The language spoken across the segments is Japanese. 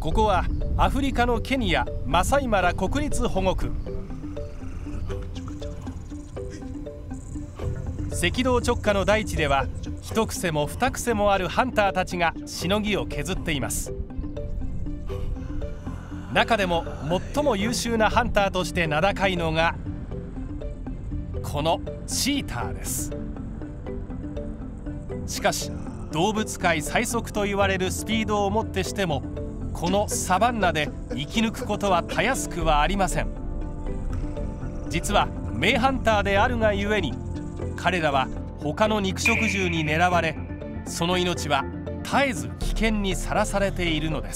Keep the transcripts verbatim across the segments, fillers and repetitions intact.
ここはアフリカのケニアマサイマラ国立保護区。赤道直下の大地では一癖も二癖もあるハンターたちがしのぎを削っています。中でも最も優秀なハンターとして名高いのがこのチーターです。しかし動物界最速と言われるスピードをもってしてもこのサバンナで生き抜くことはたやすくはありません。実は名ハンターであるがゆえに彼らは他の肉食獣に狙われ、その命は絶えず危険にさらされているのです。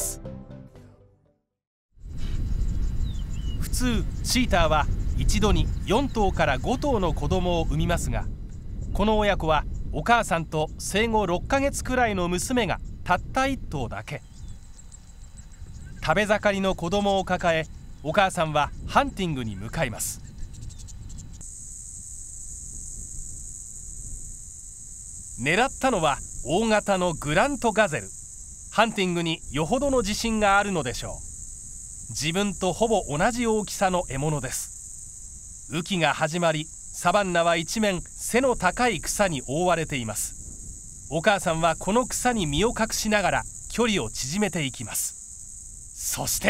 普通チーターは一度によん頭からご頭の子供を産みますが、この親子はお母さんと生後ろっかげつくらいの娘がたったいっ頭だけ。食べ盛りの子供を抱え、お母さんはハンティングに向かいます。狙ったのは大型のグラントガゼル。ハンティングによほどの自信があるのでしょう。自分とほぼ同じ大きさの獲物です。雨季が始まり、サバンナは一面背の高い草に覆われています。お母さんはこの草に身を隠しながら距離を縮めていきます。そして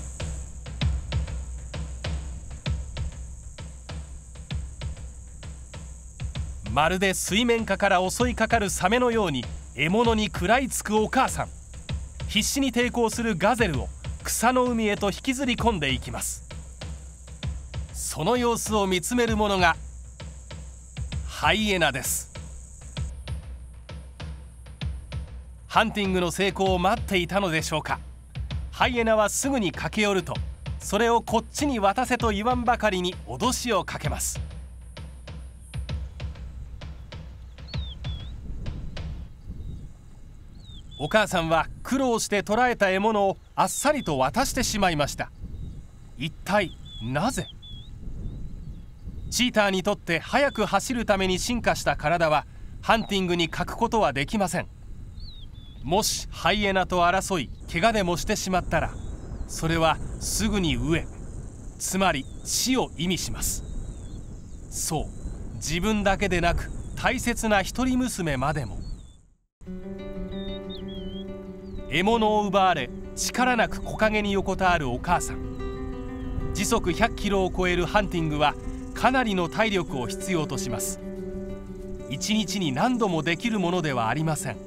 まるで水面下から襲いかかるサメのように獲物に食らいつくお母さん。必死に抵抗するガゼルを草の海へと引きずり込んでいきます。その様子を見つめるものがハイエナです。ハンティングの成功を待っていたのでしょうか。ハイエナはすぐに駆け寄ると、それをこっちに渡せと言わんばかりに脅しをかけます。お母さんは苦労して捕らえた獲物をあっさりと渡してしまいました。一体なぜ？チーターにとって速く走るために進化した体はハンティングに欠くことはできません。もしハイエナと争い怪我でもしてしまったら、それはすぐに飢え、つまり死を意味します。そう、自分だけでなく大切な一人娘までも。獲物を奪われ力なく木陰に横たわるお母さん。時速ひゃっキロを超えるハンティングはかなりの体力を必要とします。一日に何度もできるものではありません。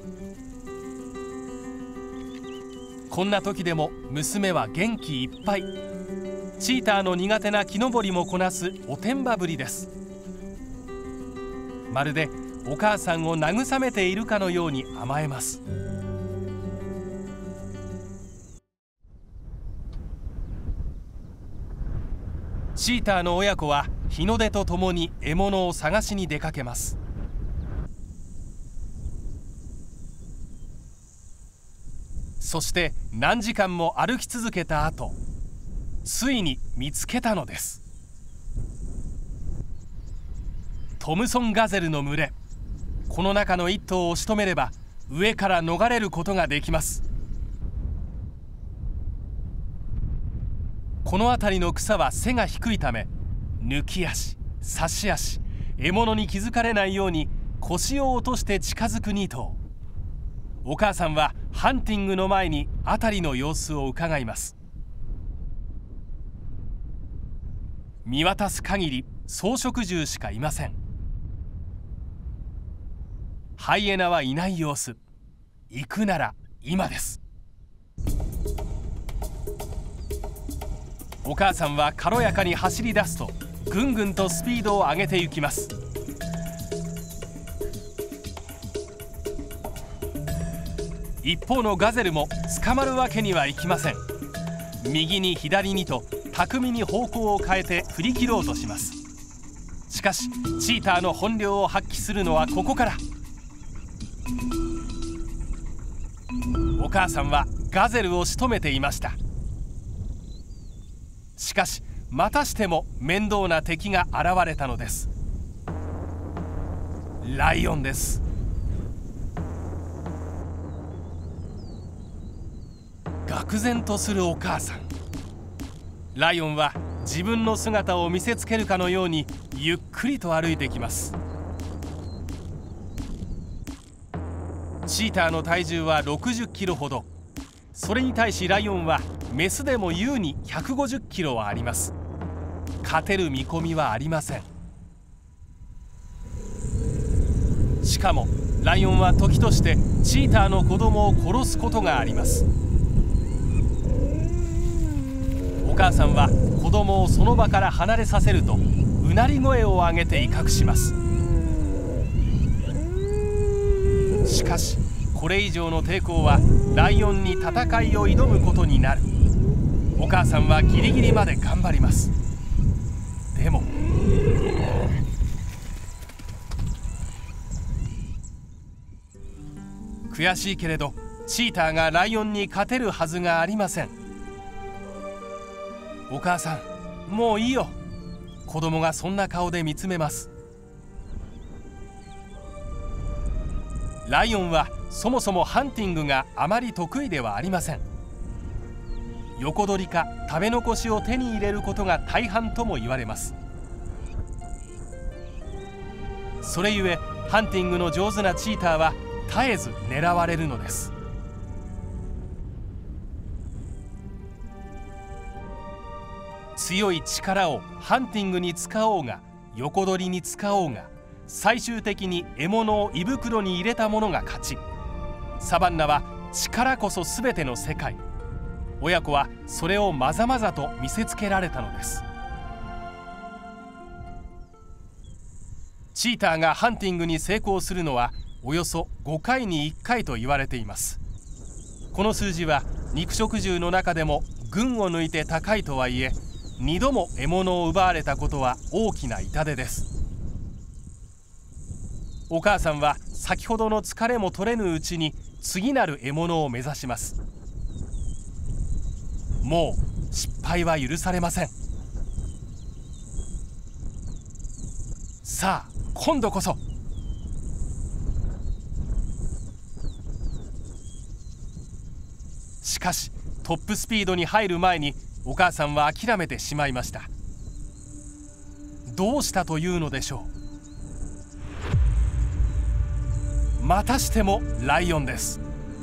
こんな時でも娘は元気いっぱい。チーターの苦手な木登りもこなすおてんばぶりです。まるでお母さんを慰めているかのように甘えます。チーターの親子は日の出とともに獲物を探しに出かけます。そして何時間も歩き続けた後、ついに見つけたのです。トムソンガゼルの群れ。この中の一頭を仕留めれば上から逃れることができます。この辺りの草は背が低いため、抜き足、差し足、獲物に気づかれないように腰を落として近づくに頭。お母さんはハンティングの前に辺りの様子をうかがいます。見渡す限り草食獣しかいません。ハイエナはいない様子。行くなら今です。お母さんは軽やかに走り出すとぐんぐんとスピードを上げていきます。一方のガゼルも捕まるわけにはいきません。右に左にと巧みに方向を変えて振り切ろうとします。しかしチーターの本領を発揮するのはここから。お母さんはガゼルを仕留めていました。しかしまたしても面倒な敵が現れたのです。ライオンです。がっ愕然とするお母さん。ライオンは自分の姿を見せつけるかのようにゆっくりと歩いてきます。チーターの体重はろくじゅっキロほど。それに対しライオンはメスでも優にひゃくごじゅっキロはあります。勝てる見込みはありません。しかもライオンは時としてチーターの子供を殺すことがあります。お母さんは子供をその場から離れさせるとうなり声を上げて威嚇します。しかしこれ以上の抵抗はライオンに戦いを挑むことになる。お母さんはギリギリまで頑張ります。でも悔しいけれどチーターがライオンに勝てるはずがありません。お母さん、もういいよ。子供がそんな顔で見つめます。ライオンはそもそもハンティングがあまり得意ではありません。横取りか食べ残しを手に入れることが大半とも言われます。それゆえハンティングの上手なチーターは絶えず狙われるのです。強い力をハンティングに使おうが横取りに使おうが、最終的に獲物を胃袋に入れた者が勝ち。サバンナは力こそ全ての世界。親子はそれをまざまざと見せつけられたのです。チーターがハンティングに成功するのはおよそごかいにいっかいと言われています。この数字は肉食獣の中でも群を抜いて高いとはいえ、にども獲物を奪われたことは大きな痛手です。お母さんは先ほどの疲れも取れぬうちに次なる獲物を目指します。もう失敗は許されません。さあ今度こそ。しかしトップスピードに入る前にお母さんは諦めてしまいました。どうしたというのでしょう。またしてもライオンです。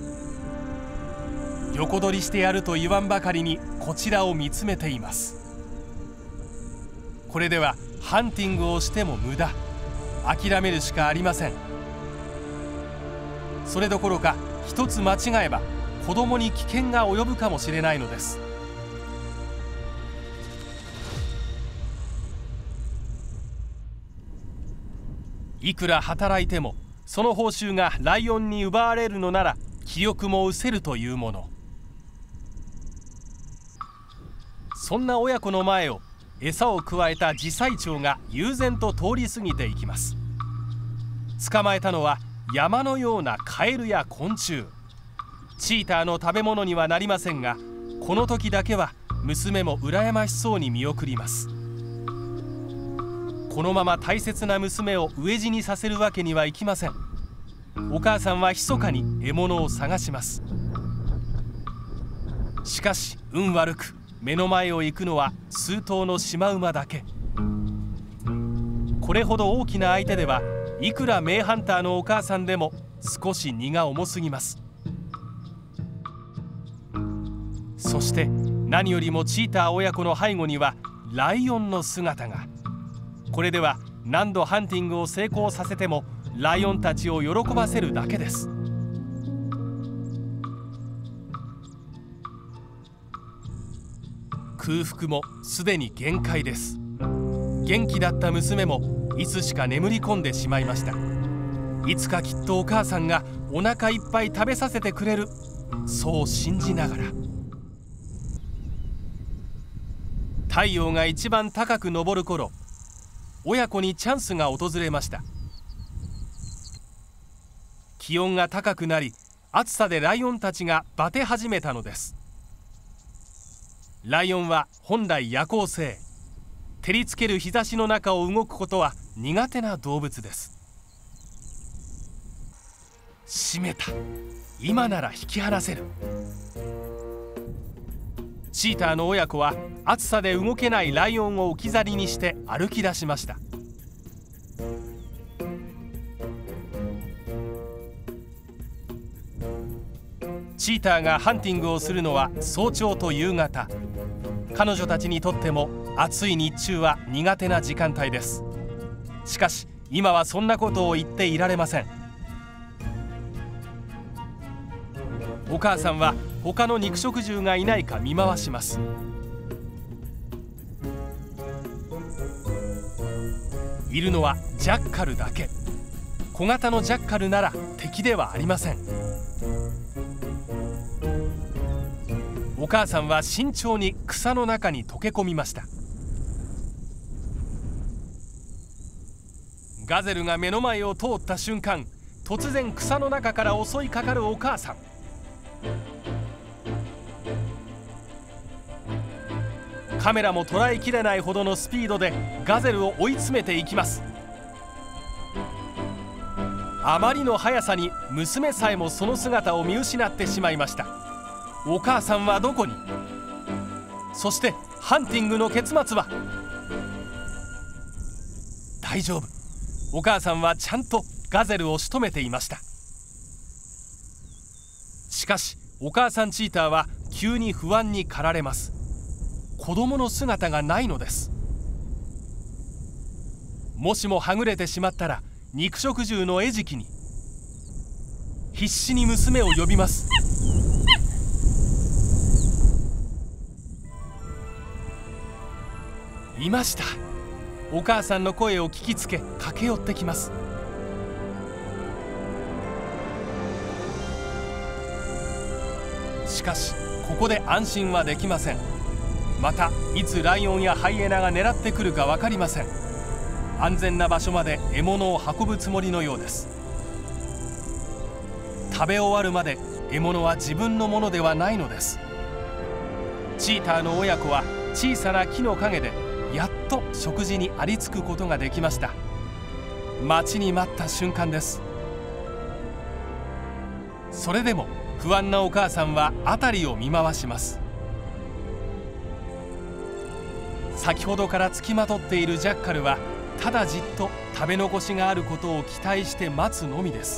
横取りしてやると言わんばかりにこちらを見つめています。これではハンティングをしても無駄。諦めるしかありません。それどころか一つ間違えば子供に危険が及ぶかもしれないのです。いくら働いてもその報酬がライオンに奪われるのなら気力も失せるというもの。そんな親子の前を餌をくわえたジサイチョウが悠然と通り過ぎていきます。捕まえたのは山のようなカエルや昆虫。チーターの食べ物にはなりませんが、この時だけは娘も羨ましそうに見送ります。このまま大切な娘を飢え死にさせるわけにはいきません。お母さんは密かに獲物を探します。しかし運悪く目の前を行くのは数頭のシマウマだけ。これほど大きな相手ではいくら名ハンターのお母さんでも少し荷が重すぎます。そして何よりもチーター親子の背後にはライオンの姿が。これでは何度ハンティングを成功させてもライオンたちを喜ばせるだけです。空腹もすでに限界です。元気だった娘もいつしか眠り込んでしまいました。いつかきっとお母さんがお腹いっぱい食べさせてくれる、そう信じながら。太陽が一番高く昇る頃、親子にチャンスが訪れました。気温が高くなり、暑さでライオンたちがバテ始めたのです。ライオンは本来夜行性。照りつける日差しの中を動くことは苦手な動物です。閉めた。今なら引き離せる。 チーターの親子は暑さで動けないライオンを置き去りにして歩き出しました。チーターがハンティングをするのは早朝と夕方。彼女たちにとっても暑い日中は苦手な時間帯です。しかし今はそんなことを言っていられません。お母さんは他の肉食獣がいないか見回します。いるのはジャッカルだけ。小型のジャッカルなら敵ではありません。お母さんは慎重に草の中に溶け込みました。ガゼルが目の前を通った瞬間、突然草の中から襲いかかるお母さん。カメラも捉えきれないほどのスピードでガゼルを追い詰めていきます。あまりの速さに娘さえもその姿を見失ってしまいました。お母さんはどこに？そしてハンティングの結末は？大丈夫。お母さんはちゃんとガゼルを仕留めていました。しかしお母さんチーターは急に不安に駆られます。子供の姿がないのです。もしもはぐれてしまったら肉食獣の餌食に。必死に娘を呼びます。いました。お母さんの声を聞きつけ駆け寄ってきます。しかしここで安心はできません。またいつライオンやハイエナが狙ってくるか分かりません。安全な場所まで獲物を運ぶつもりのようです。食べ終わるまで獲物は自分のものではないのです。チーターの親子は小さな木の陰でやっと食事にありつくことができました。待ちに待った瞬間です。それでも不安なお母さんは辺りを見回します。先ほどからつきまとっているジャッカルはただじっと食べ残しがあることを期待して待つのみです。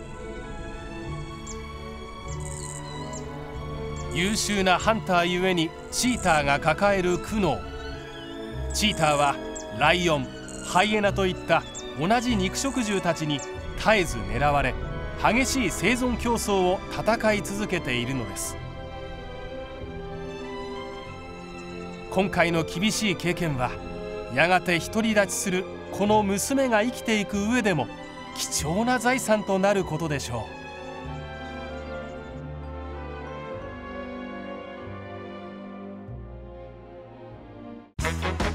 優秀なハンターゆえにチーターが抱える苦悩。チーターはライオン、ハイエナといった同じ肉食獣たちに絶えず狙われ、激しい生存競争を戦い続けているのです。今回の厳しい経験はやがて独り立ちするこの娘が生きていく上でも貴重な財産となることでしょう。